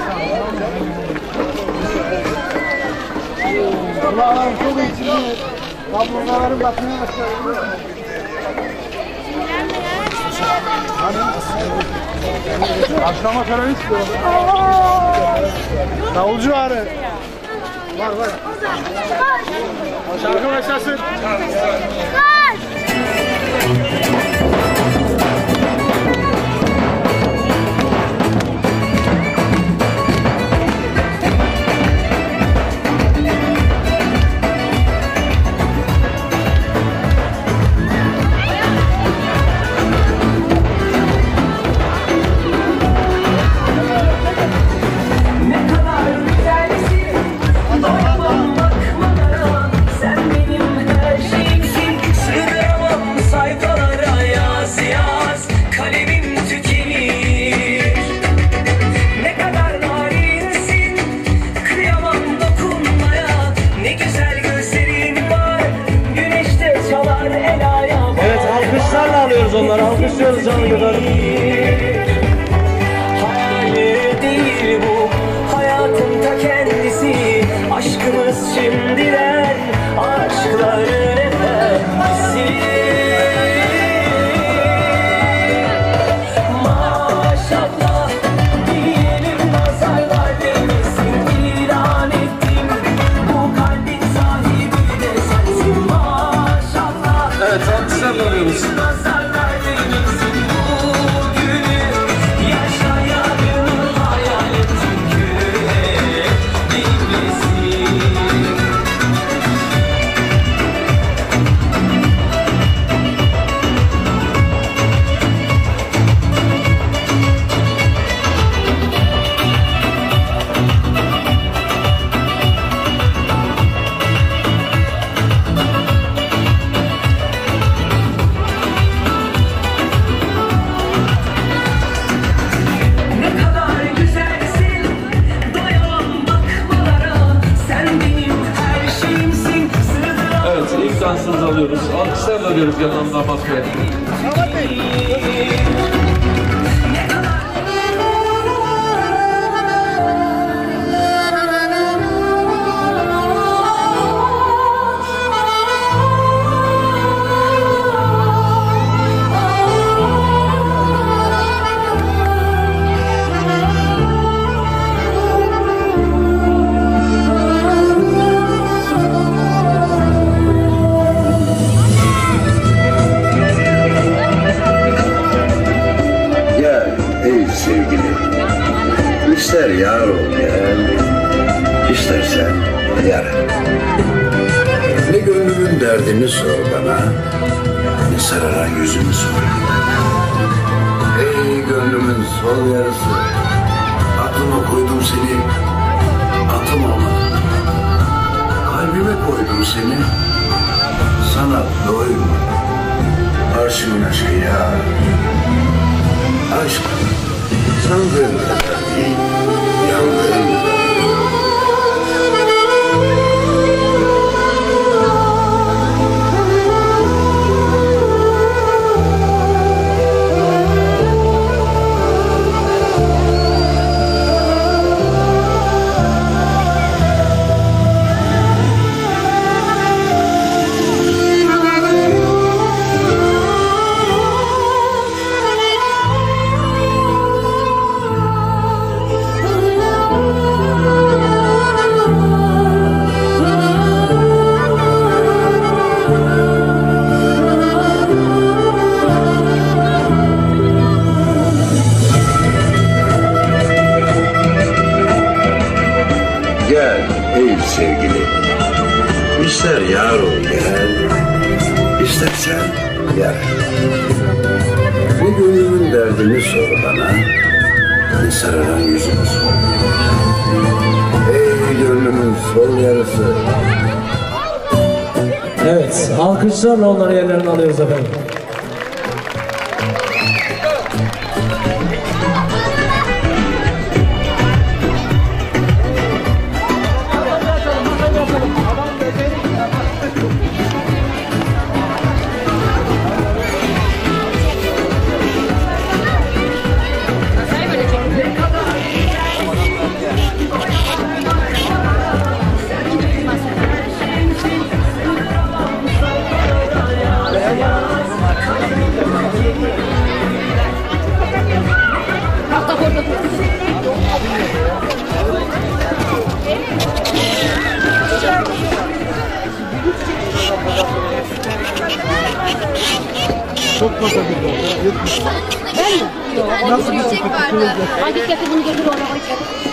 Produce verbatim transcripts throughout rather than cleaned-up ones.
Allah'ım çok içinde kabloların batmaya başladı. Aşlama falan istiyor. Davulcu var. Var var. Şarkı başlasın. Onları alkışlıyoruz canlı kadar. Hayal değil bu, hayatın ta kendisi. Aşkımız şimdiden, aşkların efendisi. Maşallah diyelim, nazarlar değmesin. İlan ettim, bu kalbin sahibi de sensin. Maşallah. Evet, alkışlarla alıyoruz. Dansınızı alıyoruz. Alkışlarla alıyoruz yanından damat bey. İster yar ol gel, istersen yar. Ne gönlümün derdini sor bana, ne sararan yüzümü sor. Ey gönlümün sol yarısı, aklıma koydum seni, atım olmadı. Kalbime koydum seni, sana doyma. Arşımın aşkı ya, aşk. Sandığın kadar değil, yandığın kadar. Gel ey sevgili, ister yar ol gel, istersen yar. Ne gönlümün derdini sor bana, ne sararan yüzümü sor. Ey gönlümün sol yarısı. Evet, alkışlarla onları yerlerine alıyoruz efendim. tabii. yetmiş. Nasıl bir Çiçek vardı. Hadi getir bunu getir oraya koy.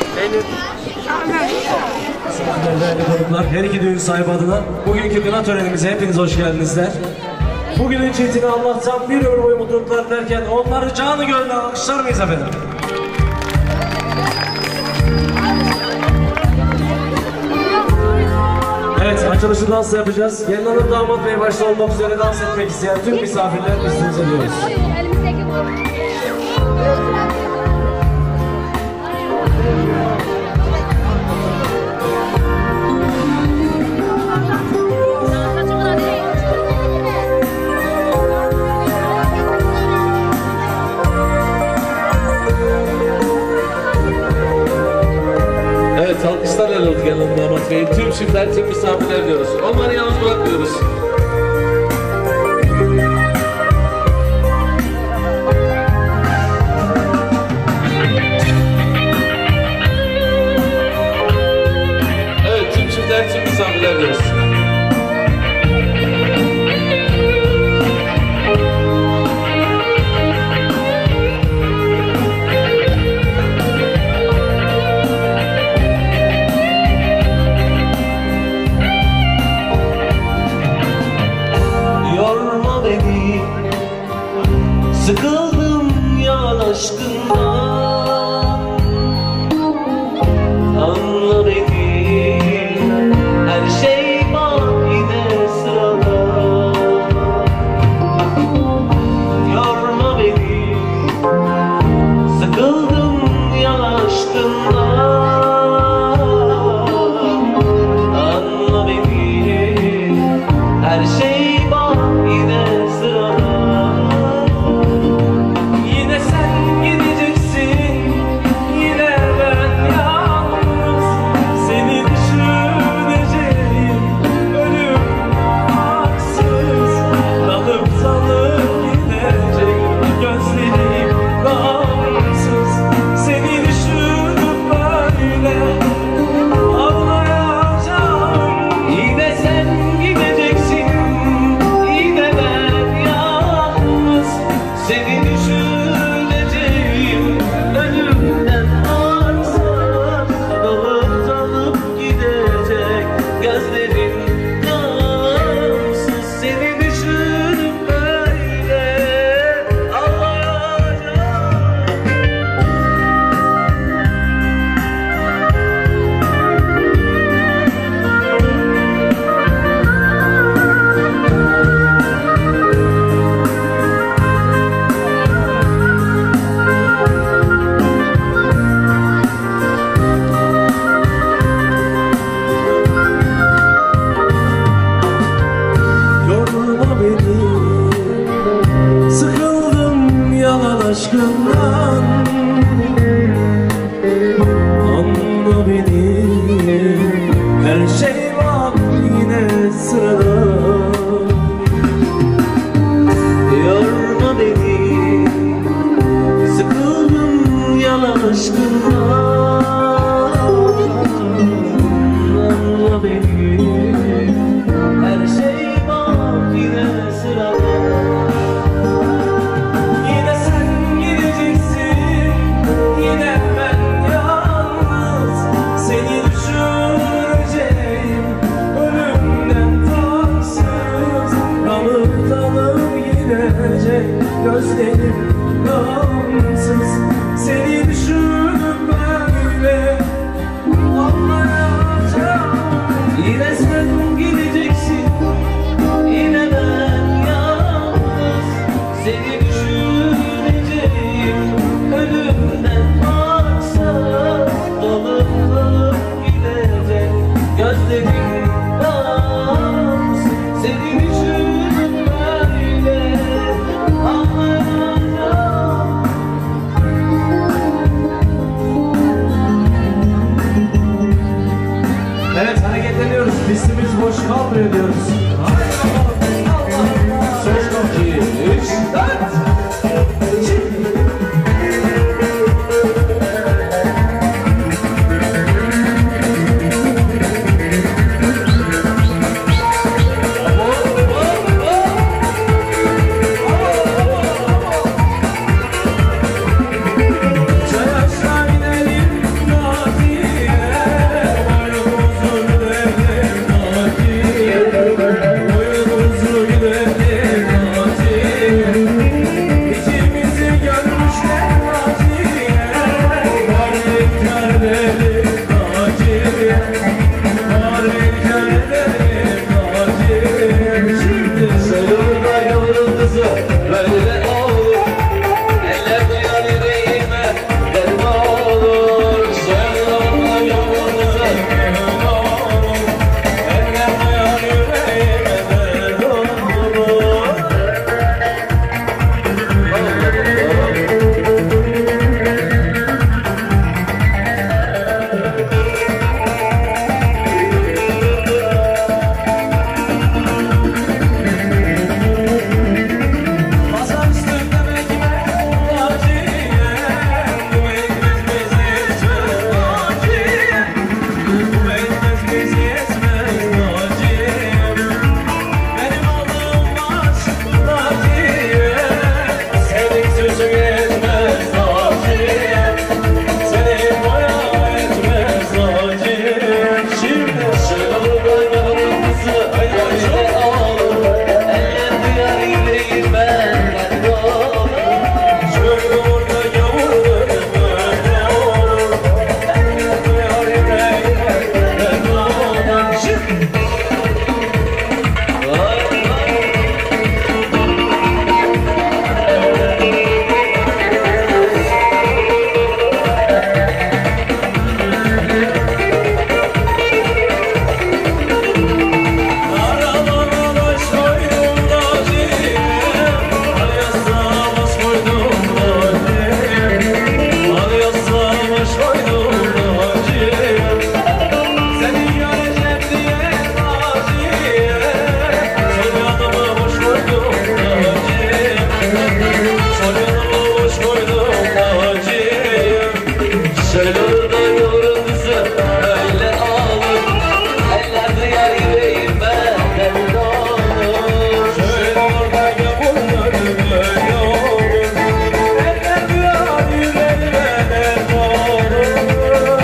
Konuklar, her iki düğün sahibi adına bugünkü kına törenimize hepiniz hoş geldinizler. Bugünün çiftini anlatsam bir ömür boyu mutluluklar derken onları canı gönülden alkışlar mıyız efendim? Evet, açılışı dansla yapacağız. Gelin hanım, damat bey başta olmak üzere dans etmek isteyen tüm misafirler üstünüze diyoruz. Elimizdeki bu. Evet, alkışlarla alıyoruz gelin hanım, damat bey. Tüm çiftler, tüm misafirler diyoruz. Onları yalnız bırakmıyoruz. Evet, tüm çiftler, tüm misafirler diyoruz. Sıkıldım yalan aşkından, anla beni, her şey bak yine sırada. Yorma beni, sıkıldım yalan aşkından, anla beni, her şey bak yine sırada. Aşkından, anla beni, her şey var yine sırada. Yorma beni, sıkıldım yalan aşkından, anla beni, her şey var yine sırada. Gözlerim gamsız, seni düşünüp böyle anlayacağım. Yine sen gideceksin, yine ben yalnız, seni düşüneceğim. Ölümden maksat dalıp dalıp gidecek. Gözlerim gamsız, seni düşünüp böyle Evet, hareketleniyoruz. Pistimiz boş kalmıyor diyoruz. Haydi bakalım. Söz iki, üç, dört. yavrum kızım öyle olur. Ellerde yar yüreğime deli olur. Şöyle oradan yapınlarım öyle olur. Ellerde yar yüreğime deli olur.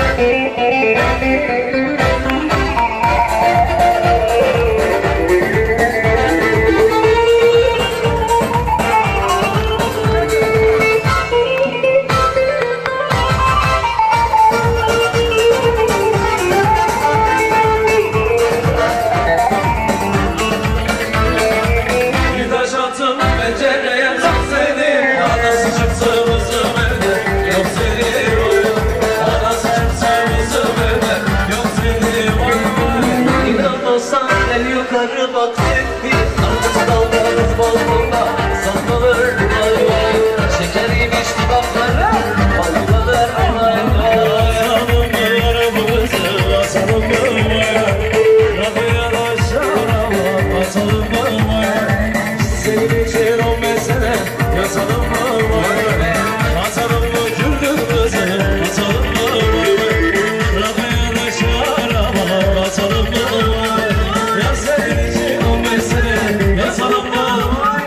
Bir taş attım pencereye tam seni. Anası çıktı bizim evde yok seni oyun. Anası çıktı bizim evde yok seni oyun. İnanmazsan el yukarı bak sevdi. Artık dallarız balkonda sallanır vay vay. Şekeriymiş dudakları ballanır vay vay. Asalım mı aramızı asalım mı vay. Radyoya da şaraba asalım mı vay. Senin için o mesele yazalım mı vay. Asalım mı güldüğümüzü asalım mı vay. Radyoya da şaraba asalım mı vay. Ya senin için o mesele yazalım mı vay.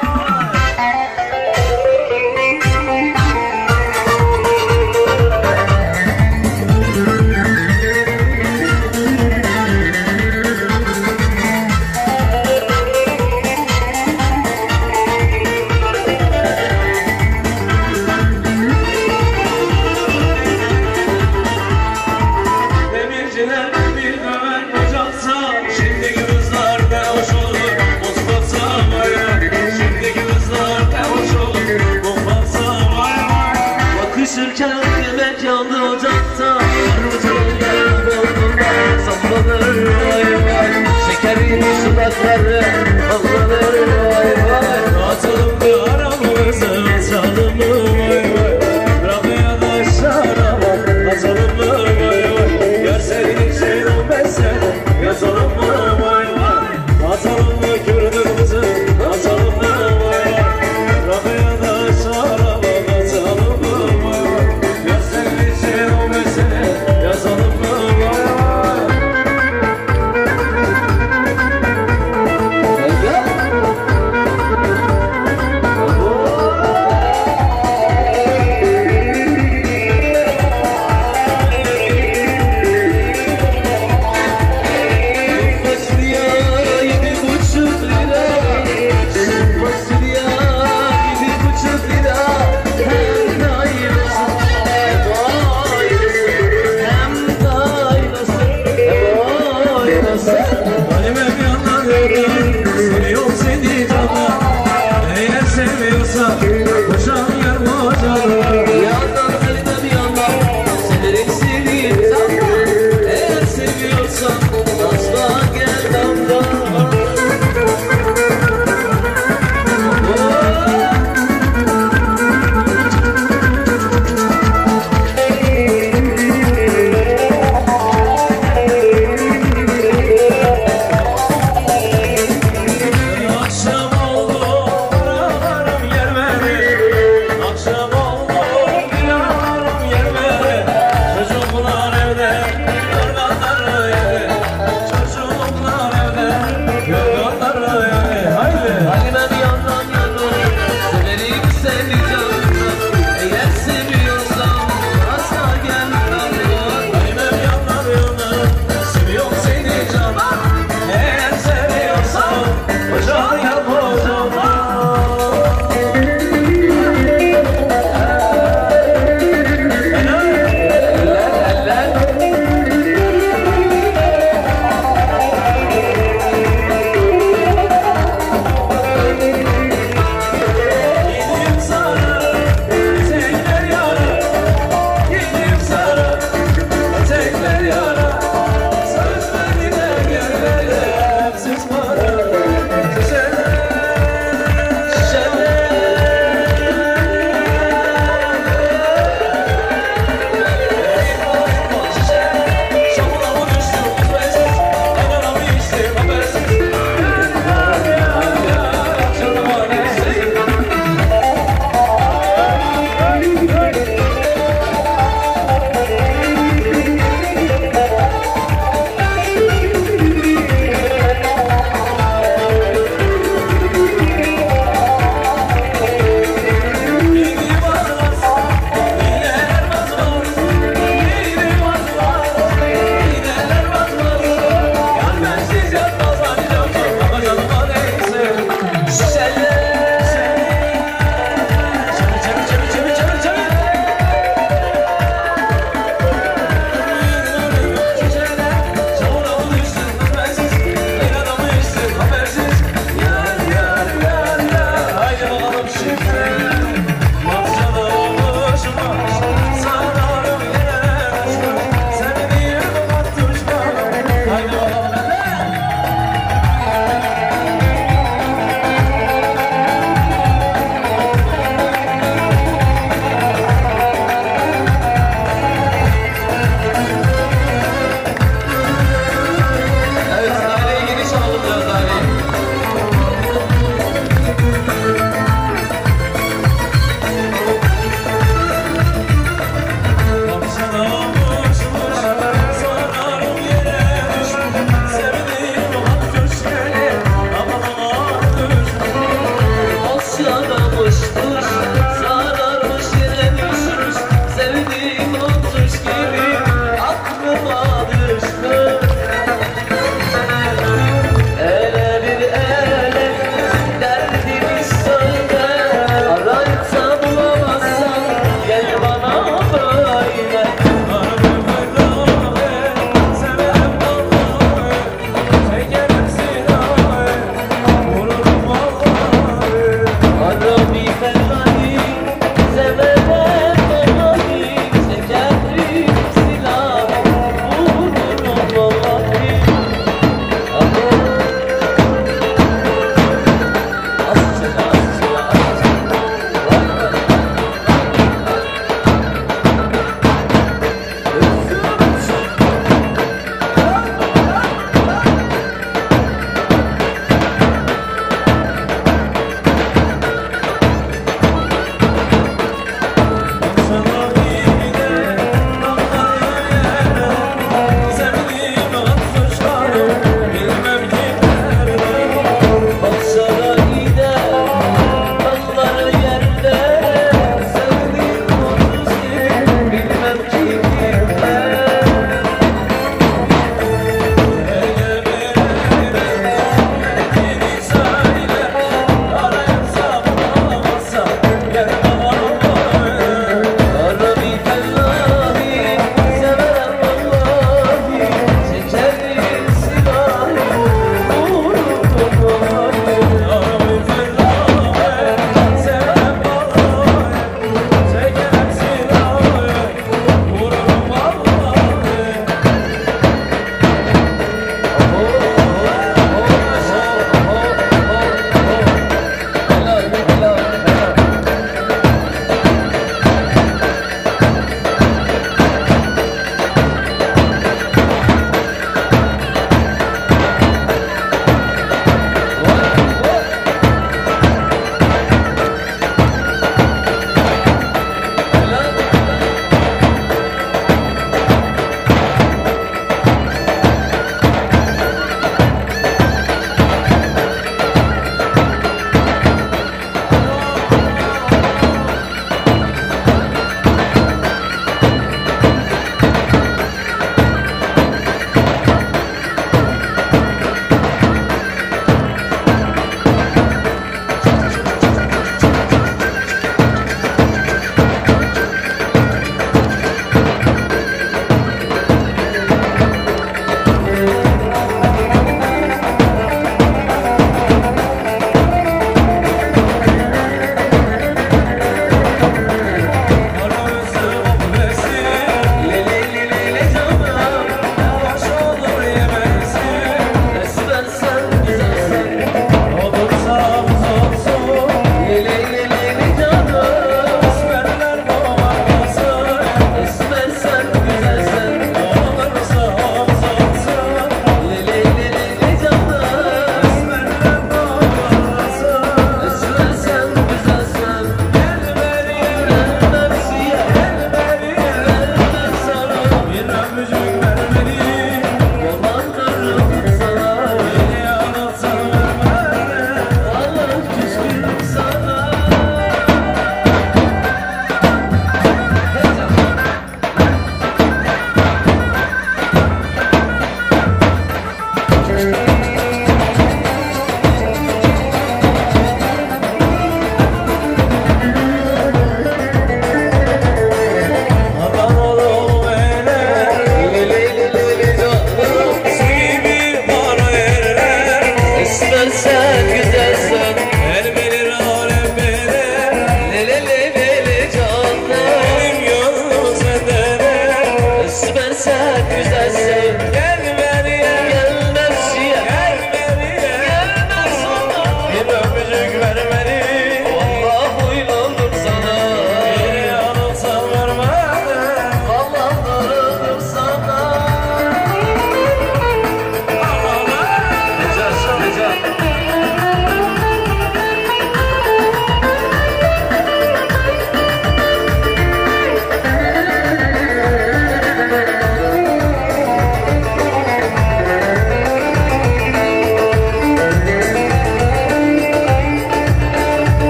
Demirciler bir döver ocaksa şimdiki kızlar ne hoş olur mutfaksa vay. Şimdiki kızlar ne hoş olur mutfaksa vay vay. Bakışırken yemek yandı ocakta. Armutlular balkonda sallanır vay vay. Şekeriymiş dudakları ballanır vay vay. Atalım mı aramızı asalım mı vay vay. Radyoya da şaraba asalım mı vay vay. Yer senin için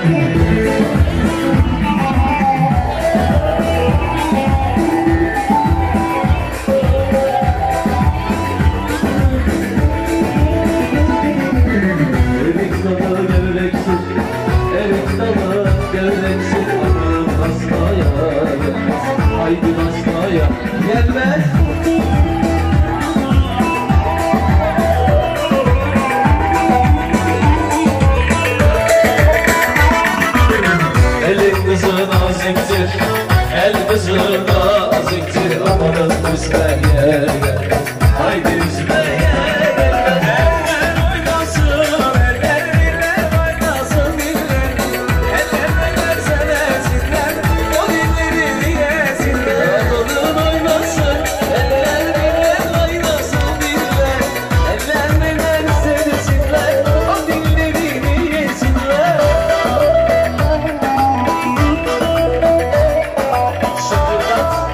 Şükür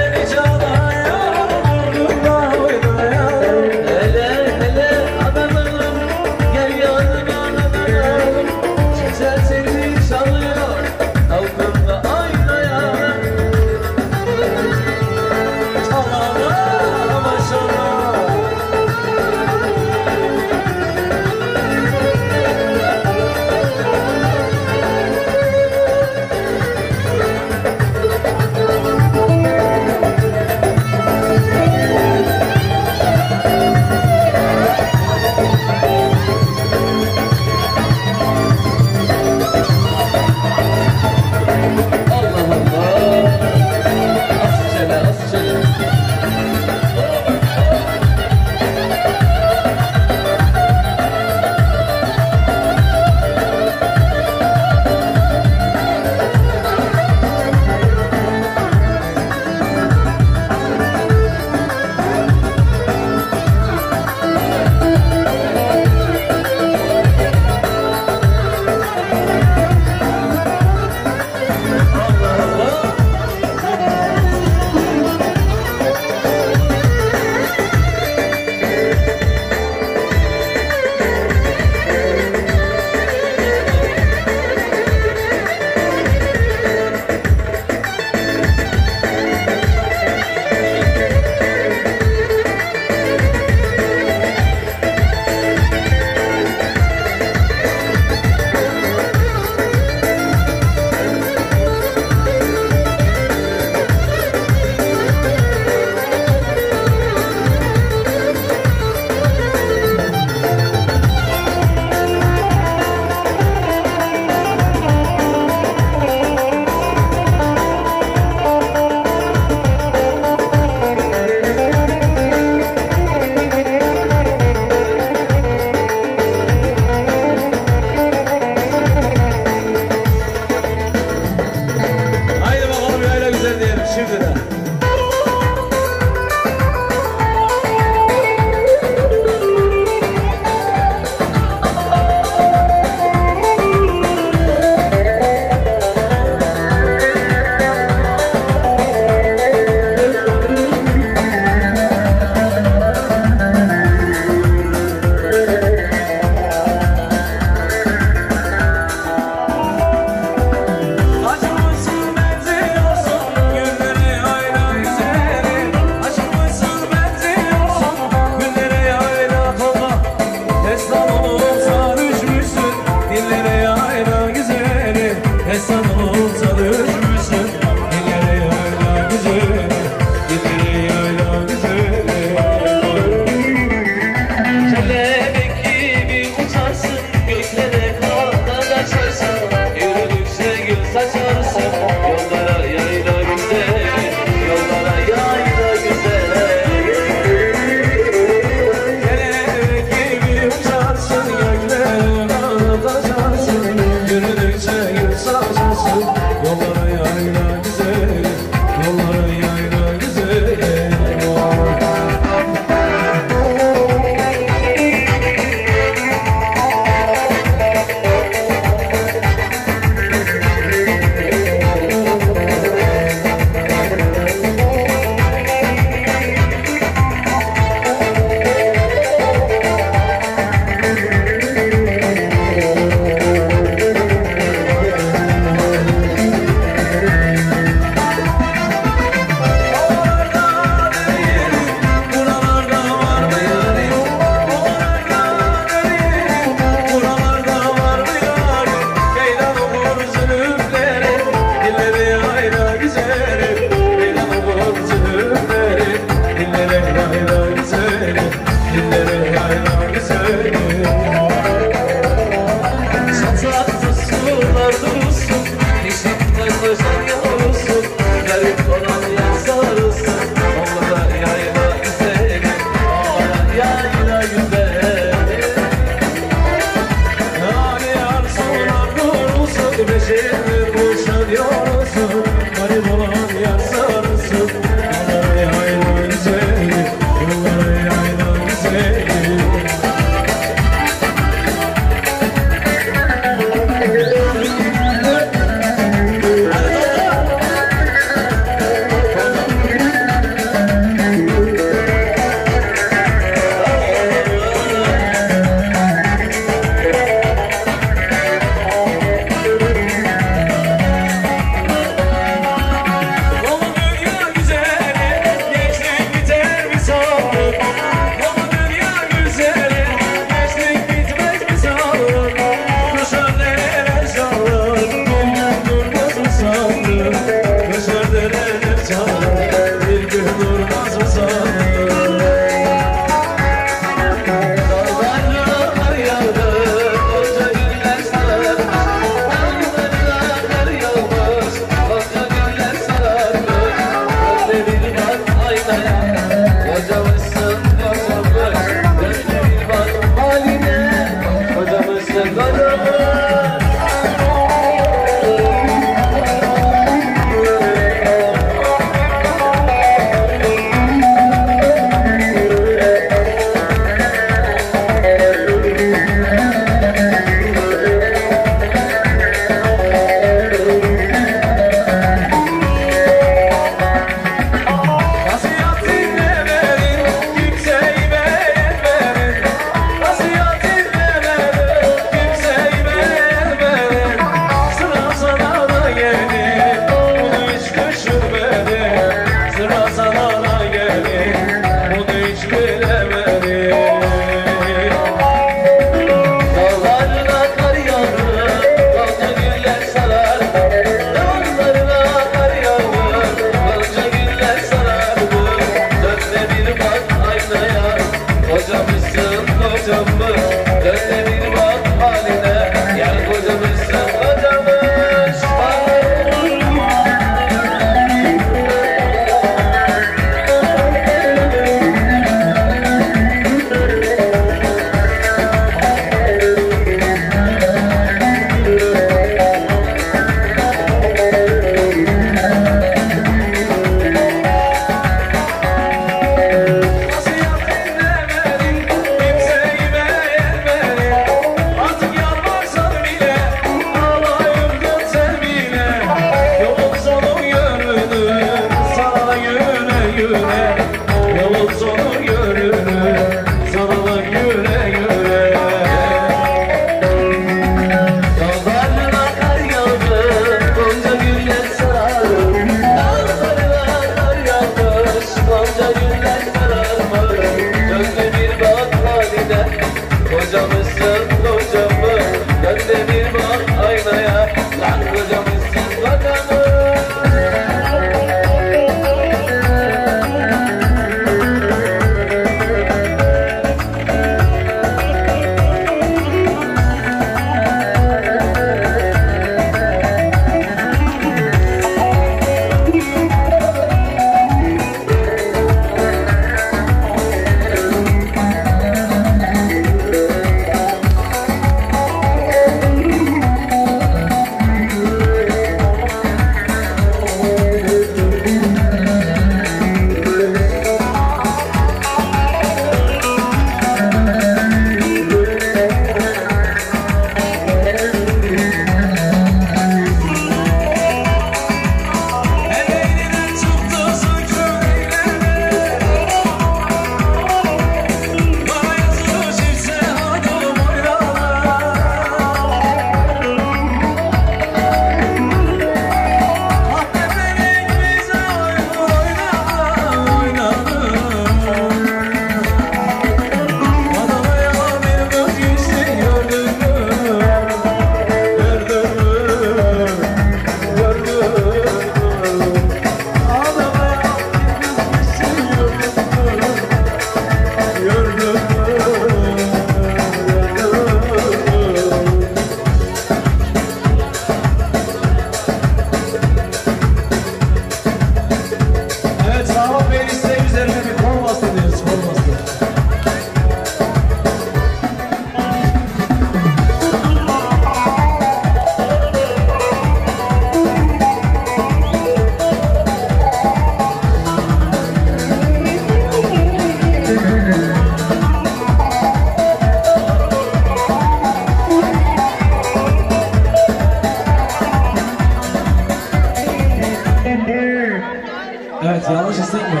istek mi?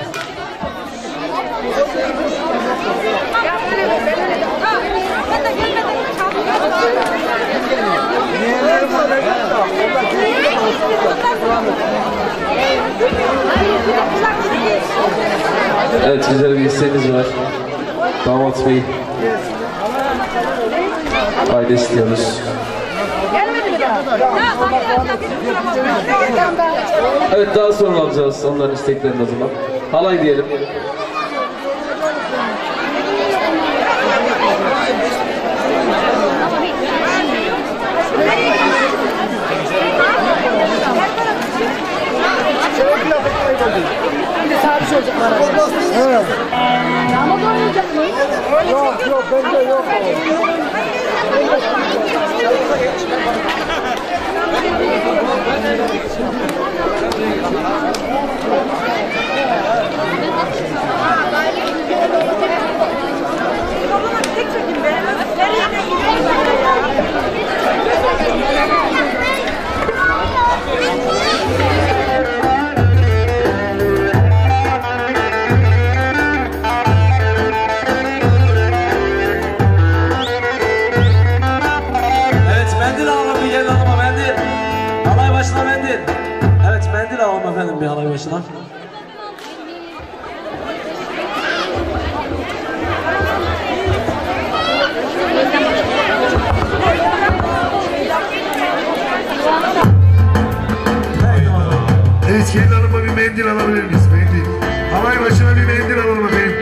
Evet, güzel bir isteğiniz var. Damat Bey. Aile istiyoruz. Evet, daha sonra alacağız onların isteklerini o zaman. Halay diyelim. Bir de sabit olacaklar. Evet. Damat olmayacak mı? Yok yok, bende yok. Efendim bir halay başına. Evet, gelin hanıma bir mendil alabilir miyiz? Mendil. Halay başına bir mendil alalım efendim.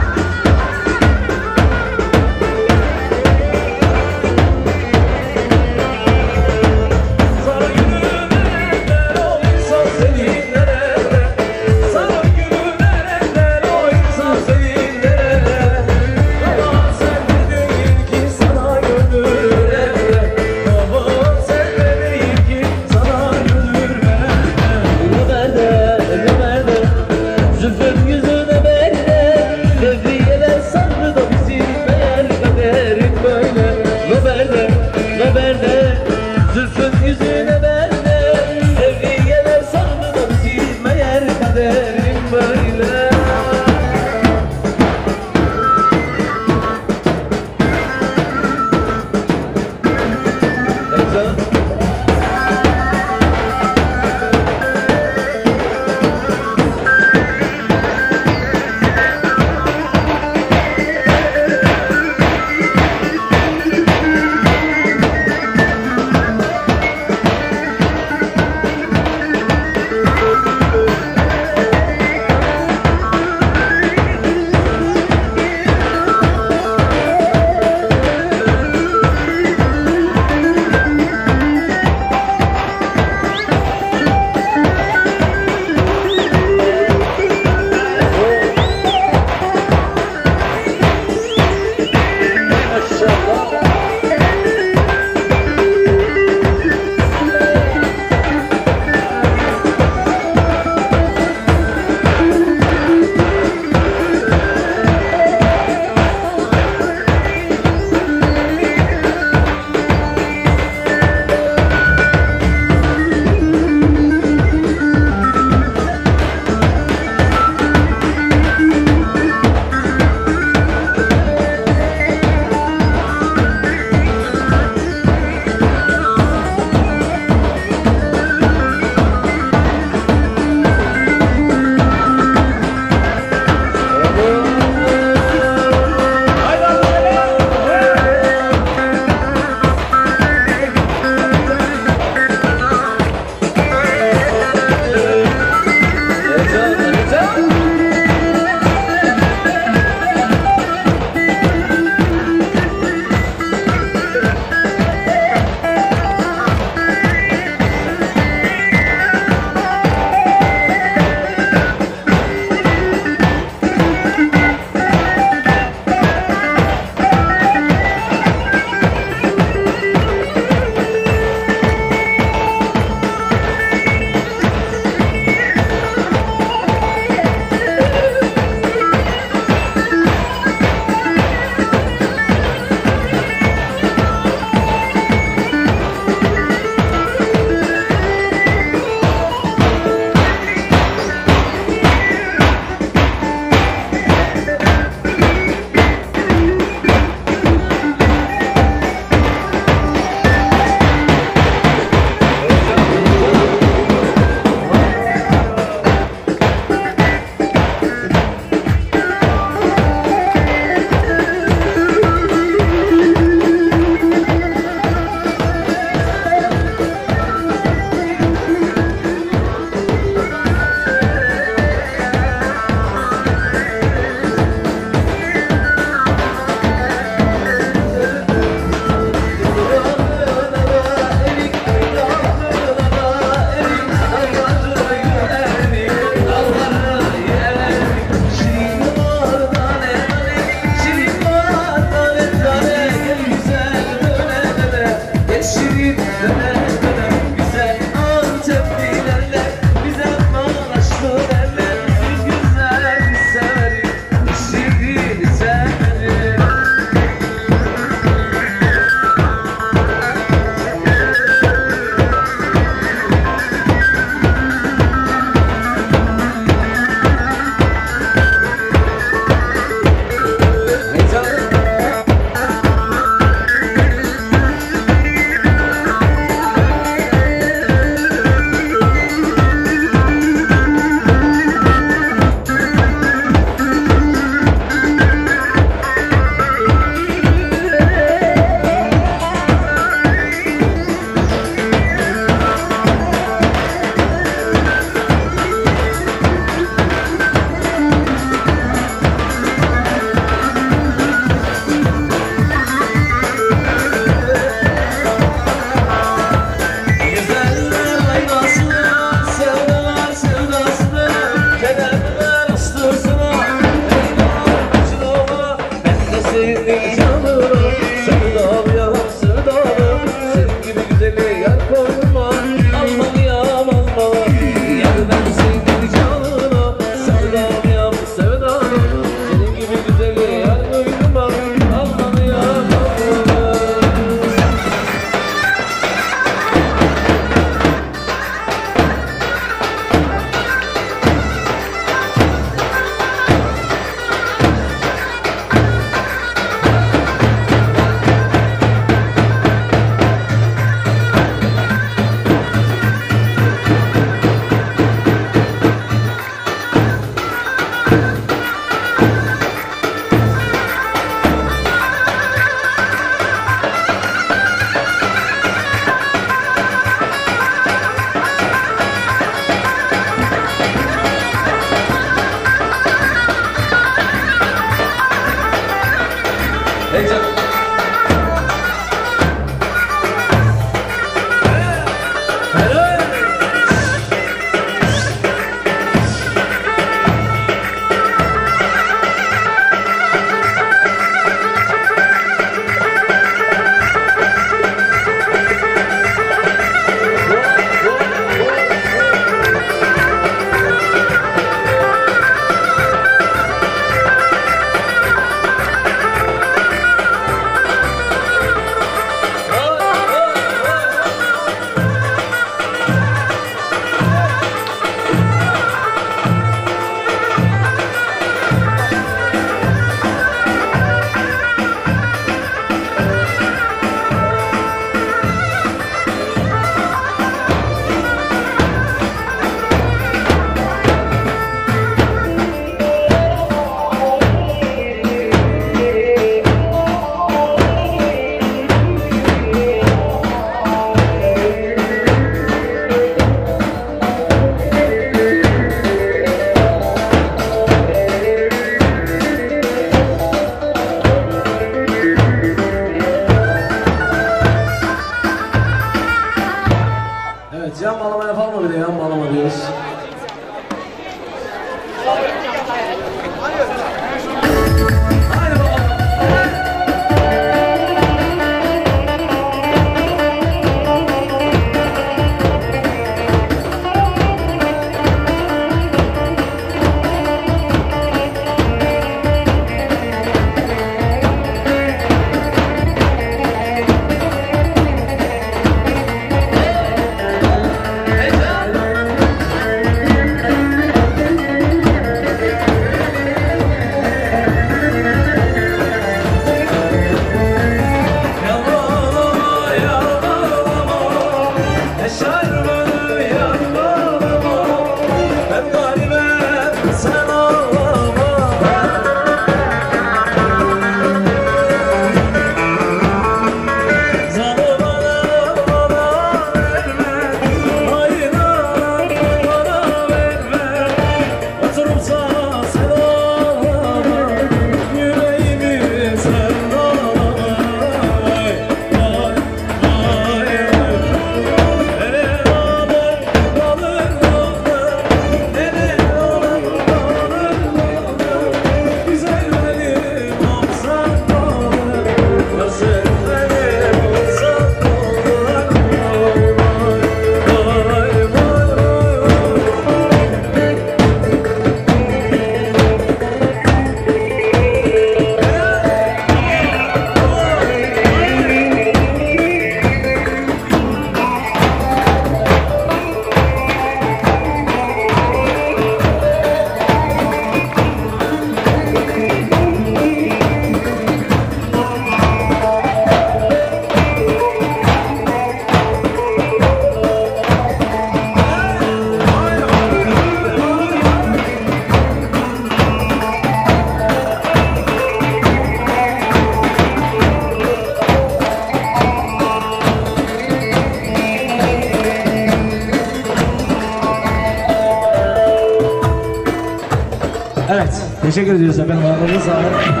Evet, teşekkür ediyoruz efendim. Ağırlarınız sağlık.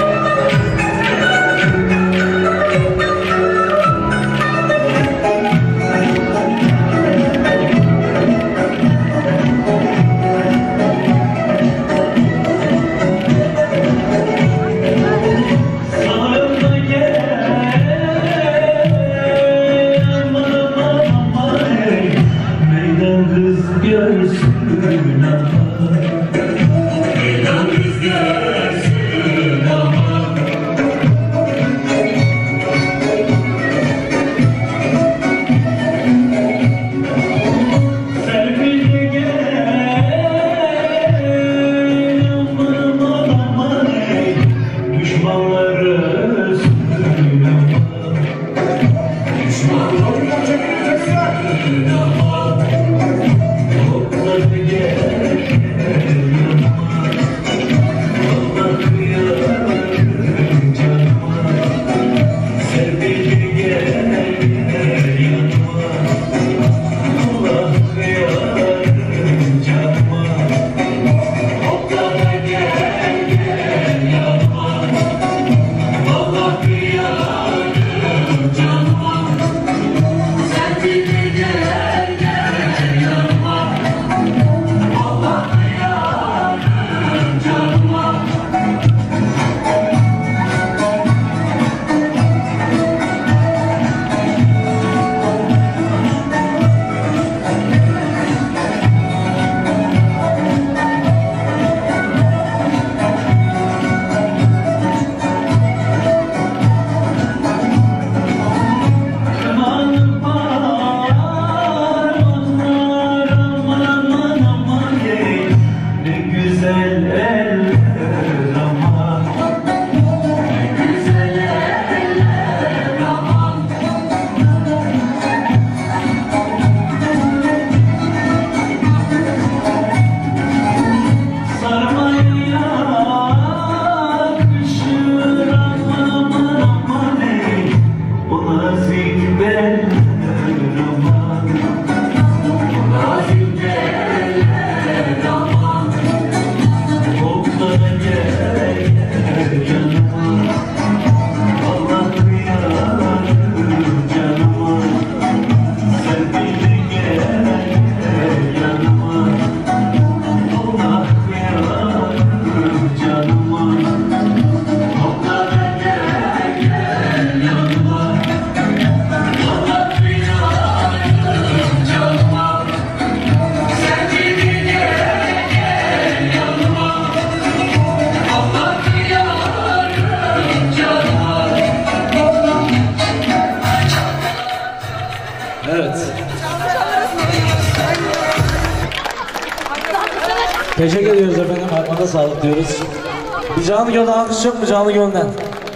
Teşekkür ediyoruz efendim. Ayağınıza sağlık diyoruz. Bir canlı gönülden alkış yok mu? Canlı gönülden.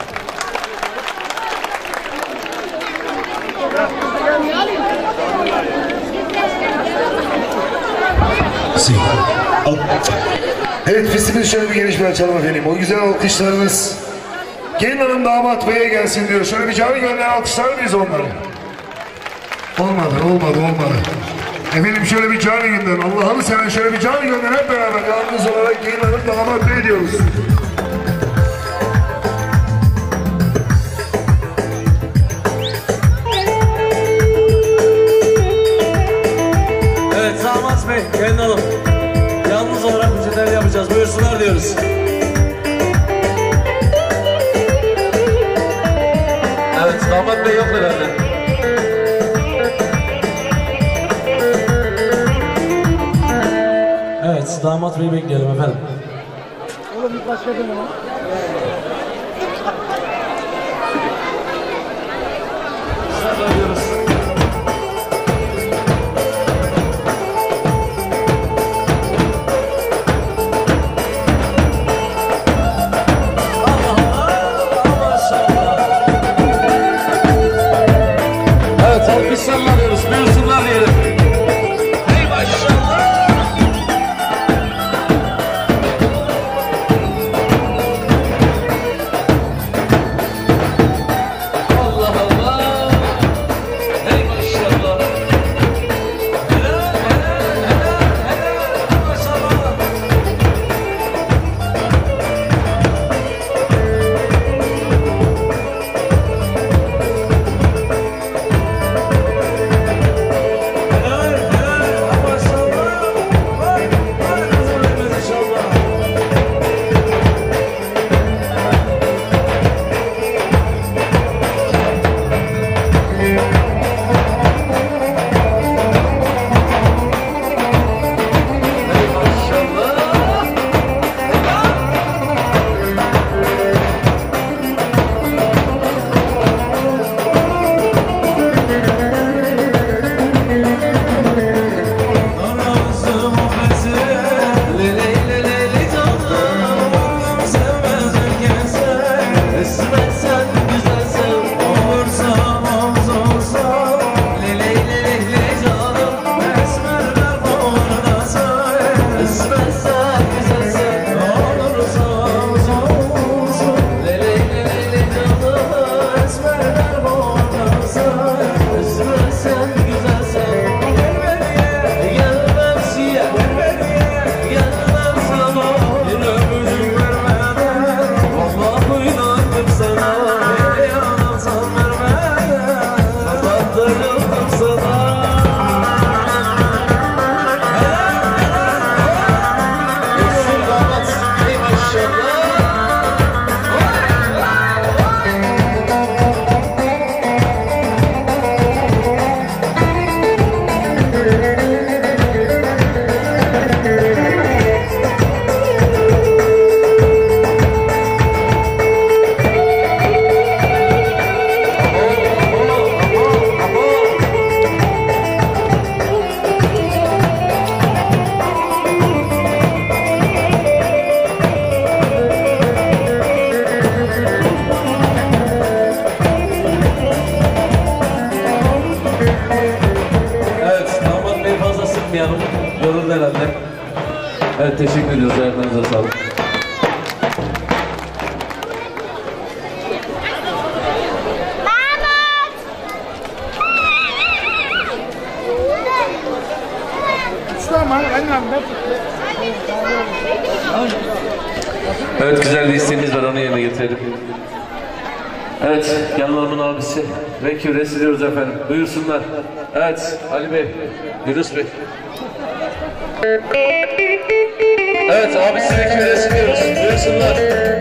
Evet, festival şöyle bir geniş bir açalım efendim. O güzel alkışlarınız gelin hanım damat beye gelsin diyor. Şöyle bir canlı gönülden alkışlar mıyız onları? Olmadı, olmadı, olmadı. Efendim şöyle bir canlı günden, Allah'ını seven şöyle bir canlı günden hep beraber yalnız olarak gelin hanım damat bey diyoruz. Evet damat bey, gelin hanım. Yalnız olarak mücadele yapacağız. Buyursunlar diyoruz. Evet, damat bey yok herhalde. Evet, damat beyi bekleyelim efendim. Oğlum bir başka dönem ha. Evet, alkışlarla alıyoruz. Buyursunlar diyelim. Hey maşallah. Allah Allah. Evet, teşekkür ediyoruz. Ayaklarınıza sağlık. Evet, güzel bir isteğimiz var, onu yerine getirelim. Evet, Yanlarımın abisi ve küresi diyoruz efendim. Buyursunlar. Evet, Ali Bey, Yunus Bey. Evet, abisi ve küresi diyoruz. Buyursunlar.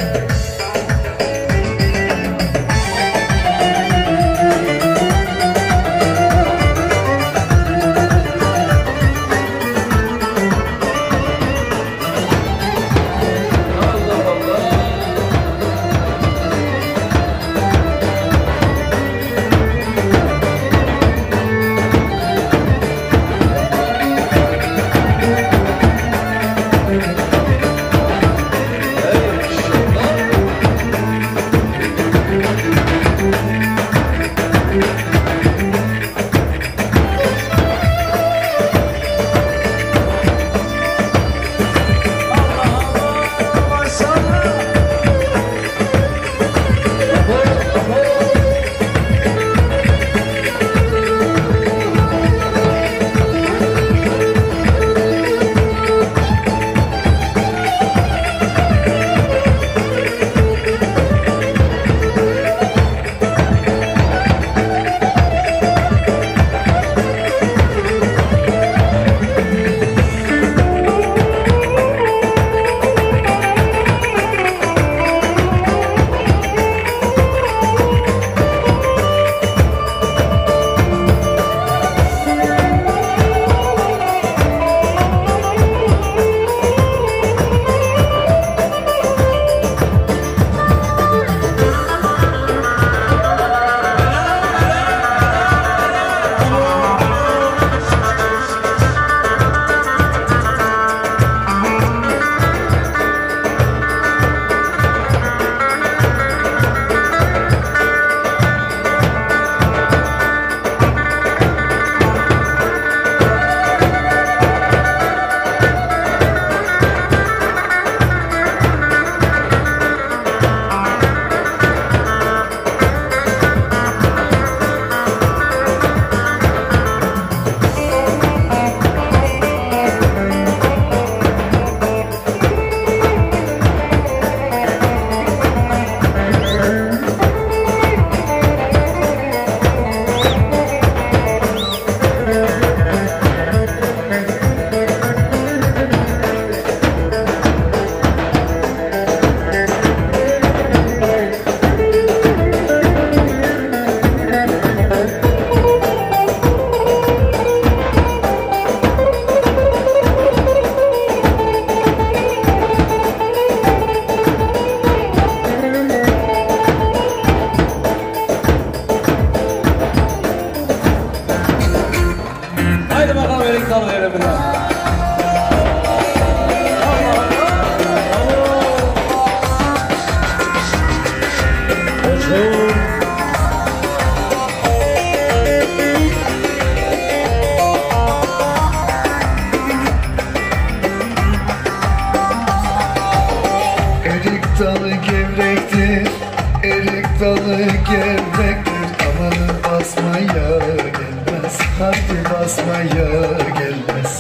dalı gevrektir, erik dalı gevrektir. Amanı basmaya gelmez, hadi basmaya gelmez.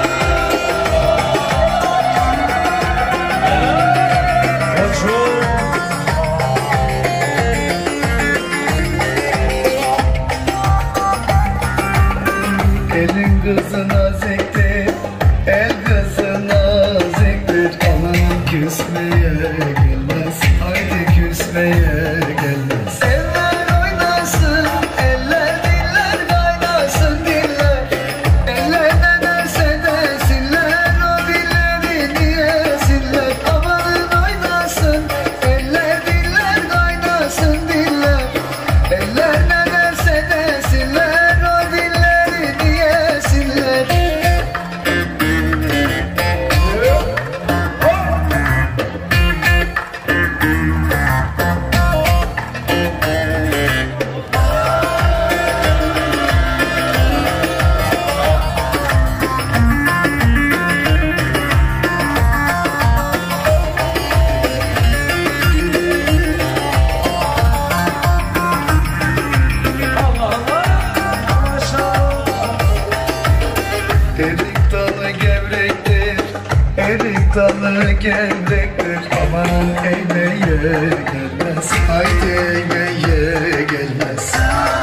Elin kızına zektir, el kızına zektir. Amanın küsmeye gelmez, haydi küsmeye gelmez. Eller oynasın, eller diller kaynasın diller. Eller ne derse desinler, o dilleri diyesinler. Amanın oynasın, eller diller kaynasın diller. Eller ne derse desinler, o dilleri diyesinler. gelecektir. Aman eğmeye gelmez. Haydi eğmeye gelmez.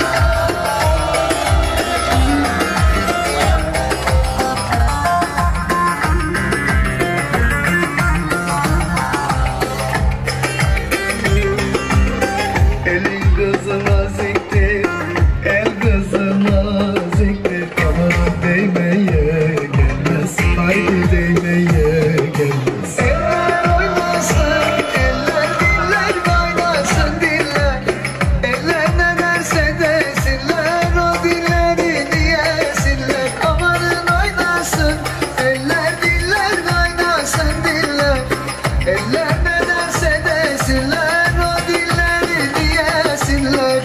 Elin kızı naziktir, el kızı naziktir. Aman değmeye gelmez, haydi değmeye gelmez. Eller oynasın, eller diller oynasın diller. Eller ne derse desinler, o dilleri diyesinler. Amanın oynasın, eller diller oynasın diller. Eller ne derse desinler, o dilleri diyesinler.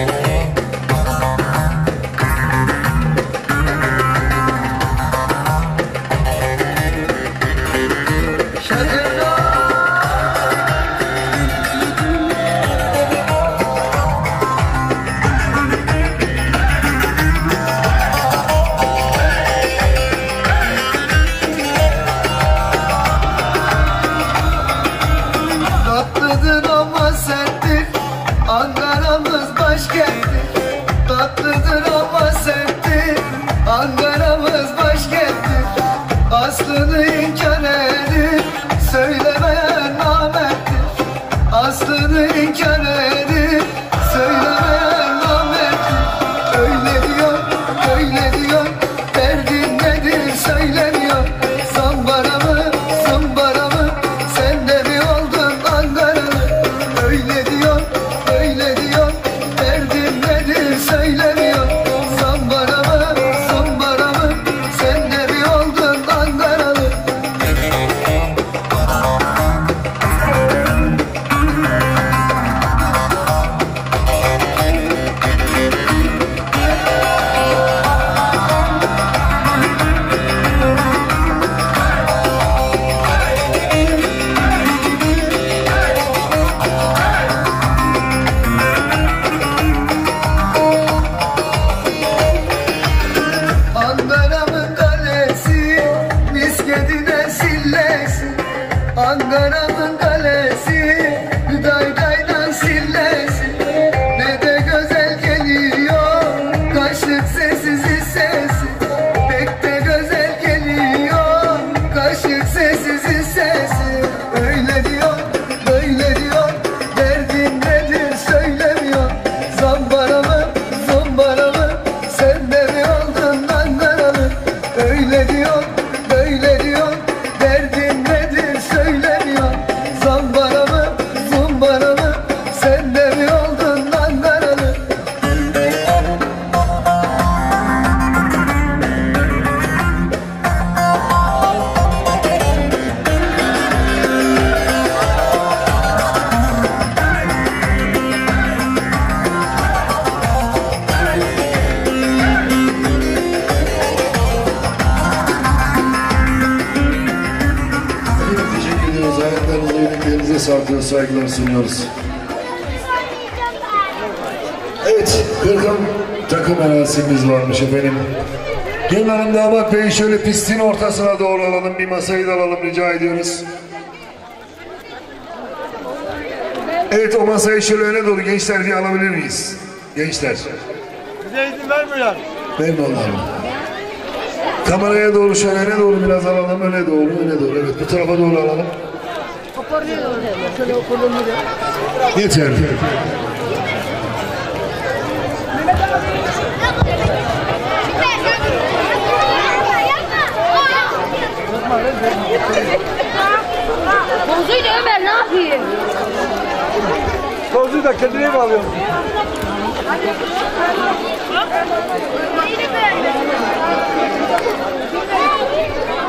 Tatlıdır ama serttir, Ankara'mız başkenttir. Tatlıdır ama serttir, Ankara'mız başkenttir. Aslını inkar edip söylemeyen namerttir. Aslını inkar edip söylemeyen namerttir. Öyle diyor, öyle diyor, derdin nedir söylemiyor. Zambara mı, zımbara mı, sen de mi oldun Ankaralı? Öyle diyor, öyle diyor, derdin nedir söylemiyor. Zambara mı, zımbara mı, sen de mi oldun Ankaralı? Ankara'mın kalesi, misketine sillesi. Ankara'mın kalesi, Hüdayday'dan sillesi. Ne de güzel geliyor, kaşık sessiz sesi. Pek de güzel geliyor, kaşık sessiz sesi. Öyle diyor, böyle diyor, derdin nedir söylemiyor. Zambara mı, zımbara mı, sen de mi oldun Ankaralı? Öyle diyor, böyle diyor, derdin nedir söylemiyor. Zambara mı, zımbara mı, sen de mi oldun Ankaralı? Teşekkür ediyoruz. Hayatlarınızı, yüreklerinize sağlıklı saygılar sunuyoruz. Evet, Kırkım takım merasimiz varmış efendim. Gelin hanım damat bey şöyle pistin ortasına doğru alalım. Bir masayı da alalım rica ediyoruz. Evet, o masayı şöyle öne doğru gençler diye alabilir miyiz? Gençler. Bize izin vermiyorlar. Verme Allah'ım. Kameraya doğru şöyle öne doğru biraz alalım. Öne doğru, öne doğru. Evet, bu tarafa doğru alalım. Yeter. Bozuydu Ömer, ne yapayım? Kozuyu da kendine mi alıyorsun? Neydi böyle?